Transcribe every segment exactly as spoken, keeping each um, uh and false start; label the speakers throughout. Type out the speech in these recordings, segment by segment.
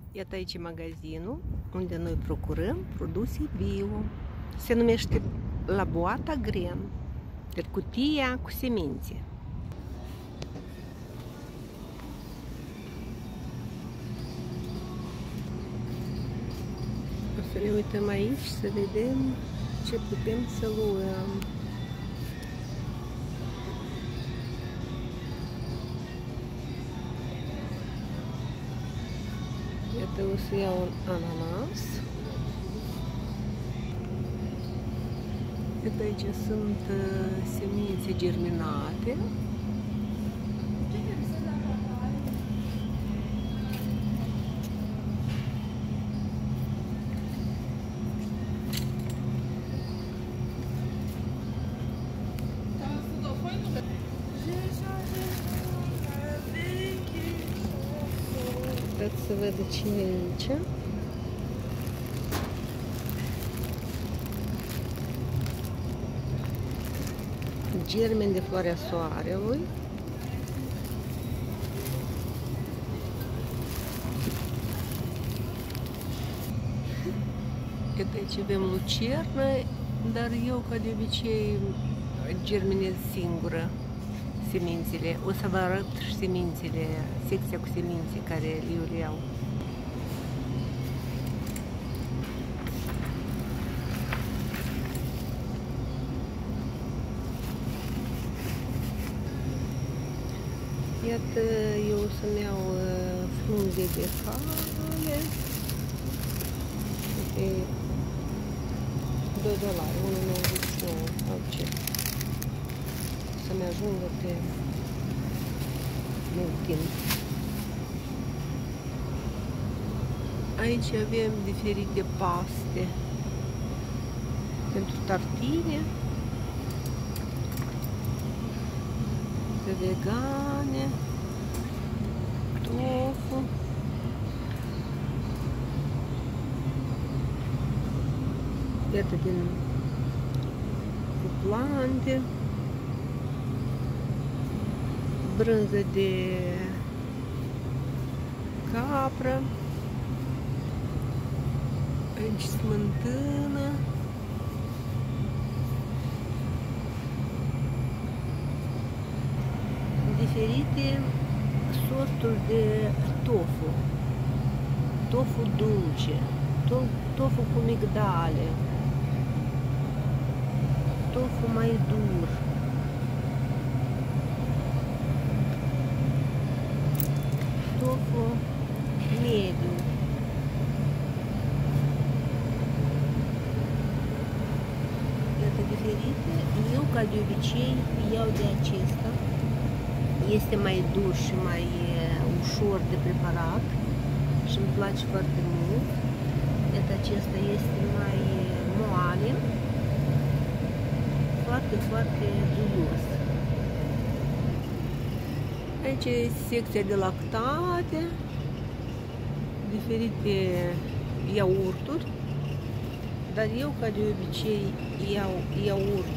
Speaker 1: Iată aici magazinul unde noi procurăm produse bio. Se numește La Boata Green, de cutia cu semințe. O să ne uităm aici să vedem ce putem să luăm. Iată, o să iau un ananas. Iată, aici sunt uh, semințe germinate. Să văd ce e aici. Germeni de floarea soarelui. Iată, aici avem lucernă, dar eu, ca de obicei, germinez singură semințele. O să vă arăt și semințele, secția cu semințe care eu le iau. Iată, eu o să-mi iau uh, frunze de cale. De doi dolari, unu virgulă nouăzeci și nouă, sau ce? Să-mi ajungă pe mult timp. Aici avem diferite paste pentru tartine, vegane, tofu. Iată, din cu plante, brânză de capră, aici smântână, diferite sorturi de tofu, tofu dulce, tofu cu migdale, tofu mai dur, tofu mediu. Iată, diferite. Eu, ca de obicei, iau de acesta. Este mai dur și mai ușor de preparat și îmi place foarte mult. Iată, acesta este mai moale, foarte, foarte duios. Aici e secția de lactate, diferite iaurturi, dar eu, ca de obicei, iau iaurt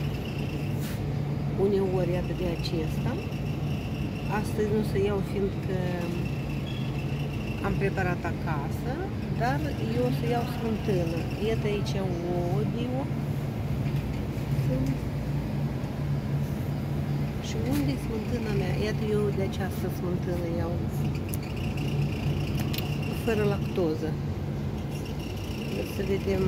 Speaker 1: uneori, iată, de acesta. Astăzi nu o să iau, fiindcă am preparat acasă, dar eu o să iau smântână. Iată aici ouă bio. Și unde e smântâna mea? Iată, eu de această smântână iau fără lactoză. Să vedem.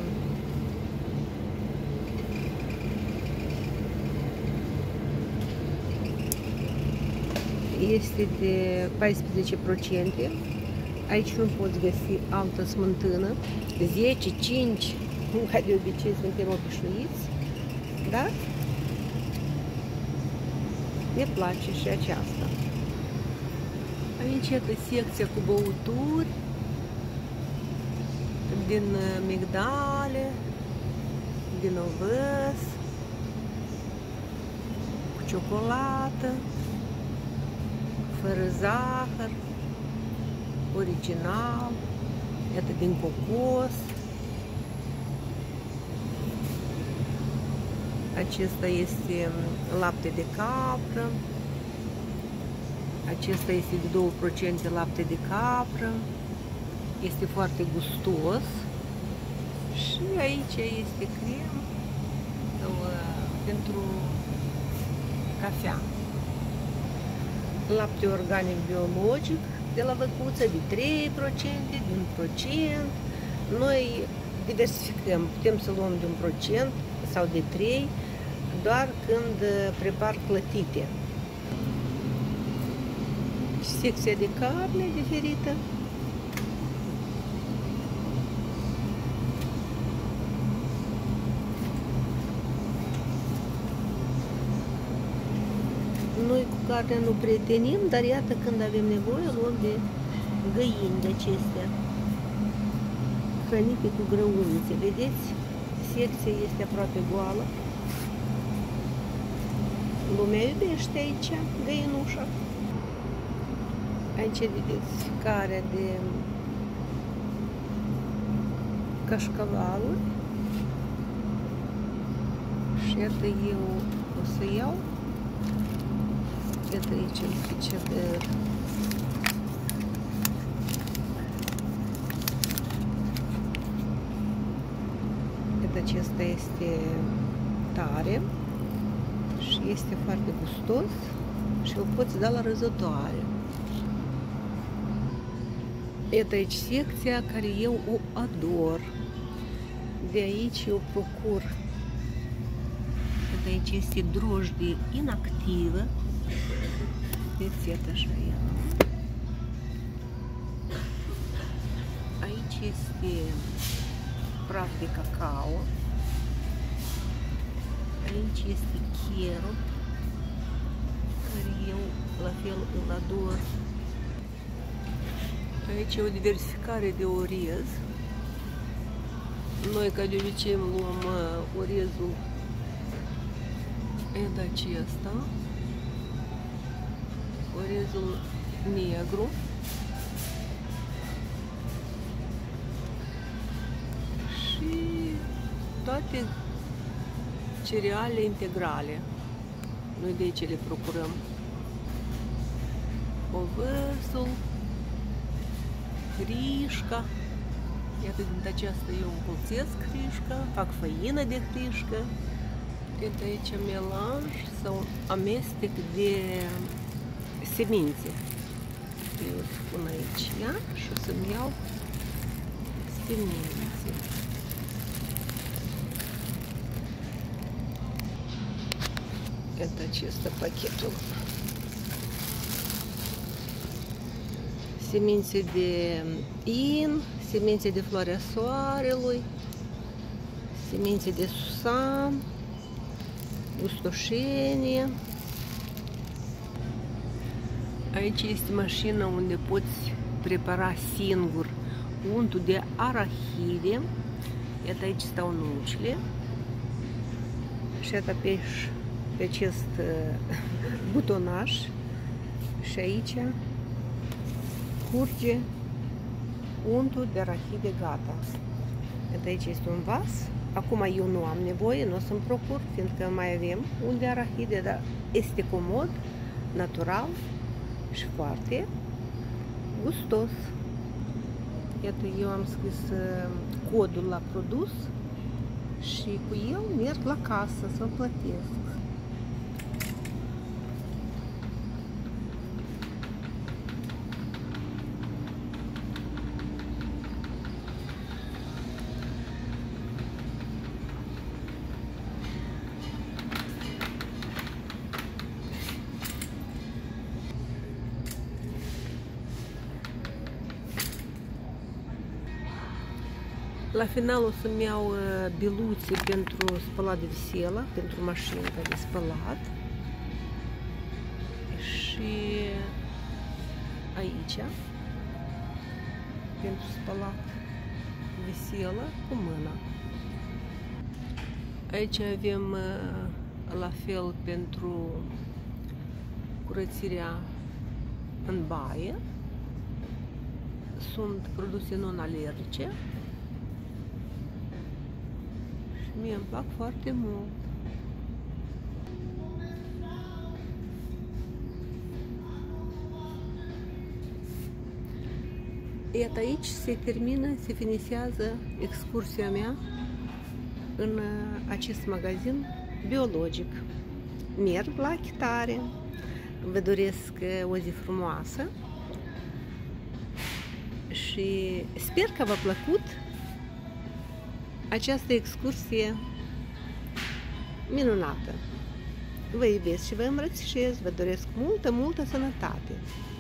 Speaker 1: Este de paisprezece la sută. Aici nu poți găsi altă smântână. zece, cinci, ca de obicei suntem obișnuiți, dar ne place și aceasta. Aici este secția cu băuturi din migdale, din ovăz, cu ciocolată, fără zahăr, original, iată, din cocos. Acesta este lapte de capră. Acesta este de două la sută lapte de capră. Este foarte gustos. Și aici este crem sau, pentru cafea. Lapte organic biologic de la văcuță de trei procente, de un procent. Noi diversificăm, putem să luăm de un procent sau de trei, doar când prepar clătite. Secția de carne diferită. Noi cu carnea nu prietenim, dar iată când avem nevoie, luăm de găini de acestea, hrănite cu grăunițe. Vedeți? Secția este aproape goală. Lumea iubește aici găinușa. Aici vedeți fiecarea de cașcavaluri. Și iată eu o să iau. Iată aici un frigider. Iată acesta este tare și este foarte gustos și o poți da la răzătoare. Iată aici secția care eu o ador. De aici eu procur. Iată aici este drojdie inactivă. Vedeți, iată așa ea. Aici este praf de cacao. Aici este cherub, care eu la fel îl ador. Aici e o diversificare de orez. Noi, ca de obicei, luăm orezul de acesta. Orezul negru. Și toate cereale integrale. Noi de aici le procurăm. Ovăsul, hrișca. Iată, din aceasta eu împulțesc hrișca, fac făină de hrișcă. Iată aici melanj sau amestec de semințe. Eu îl pun aici ea și o să-mi iau semințe. Iată acesta pachetul. Semințe de in, semințe de floarea soarelui, semințe de susam, gustoșenie. Aici este mașina unde poți prepara singur untul de arahide. Iată aici stau nucile. Și iată pe, pe acest butonaș. Și aici curge untul de arahide gata. Iată aici este un vas. Acum eu nu am nevoie, nu o să-mi procur, fiindcă mai avem un de arahide, dar este comod, natural și foarte gustos. Iată, eu am scris codul la produs și cu el merg la casă să-l plătesc. La final o să-mi iau biluțe pentru spălat de viselă, pentru mașină de spălat. Și aici, pentru spălat viselă cu mâna. Aici avem la fel pentru curățirea în baie. Sunt produse non-alergice. Mie îmi plac foarte mult. Iată, aici se termină, se finisează excursia mea în acest magazin biologic. Merg la achitare. Vă doresc o zi frumoasă și sper că v-a plăcut această excursie minunată. Vă iubesc și vă îmbrățișez, vă doresc multă, multă sănătate.